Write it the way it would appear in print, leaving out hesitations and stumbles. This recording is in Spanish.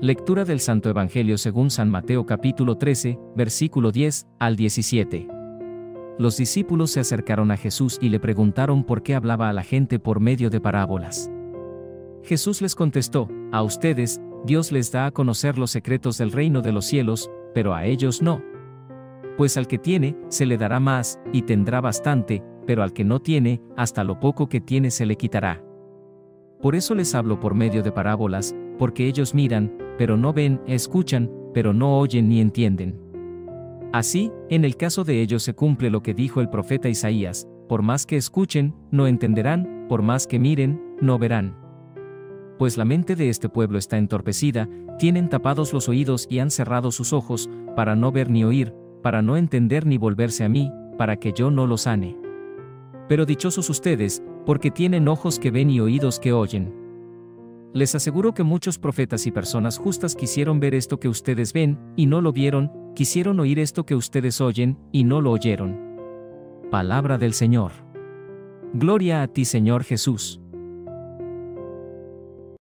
Lectura del Santo Evangelio según San Mateo capítulo 13, versículo 10 al 17. Los discípulos se acercaron a Jesús y le preguntaron por qué hablaba a la gente por medio de parábolas. Jesús les contestó: a ustedes, Dios les da a conocer los secretos del reino de los cielos, pero a ellos no. Pues al que tiene, se le dará más, y tendrá bastante, pero al que no tiene, hasta lo poco que tiene se le quitará. Por eso les hablo por medio de parábolas, porque ellos miran, pero no ven, escuchan, pero no oyen ni entienden. Así, en el caso de ellos se cumple lo que dijo el profeta Isaías: por más que escuchen, no entenderán, por más que miren, no verán. Pues la mente de este pueblo está entorpecida, tienen tapados los oídos y han cerrado sus ojos, para no ver ni oír, para no entender ni volverse a mí, para que yo no los sane. Pero dichosos ustedes, porque tienen ojos que ven y oídos que oyen. Les aseguro que muchos profetas y personas justas quisieron ver esto que ustedes ven, y no lo vieron, quisieron oír esto que ustedes oyen, y no lo oyeron. Palabra del Señor. Gloria a ti, Señor Jesús.